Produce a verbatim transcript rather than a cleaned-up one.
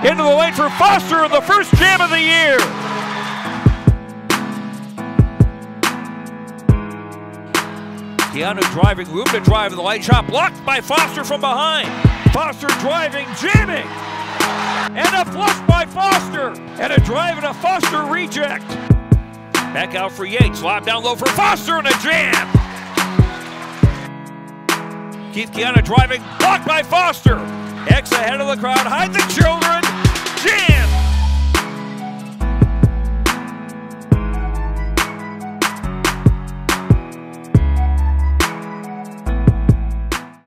Into the lane for Foster, the first jam of the year. Keanu driving, room to drive, the light shot blocked by Foster from behind. Foster driving, jamming. And a flush by Foster. And a drive and a Foster reject. Back out for Yates, lob down low for Foster and a jam. Keith Keanu driving, blocked by Foster. X ahead of the crowd, hide the children.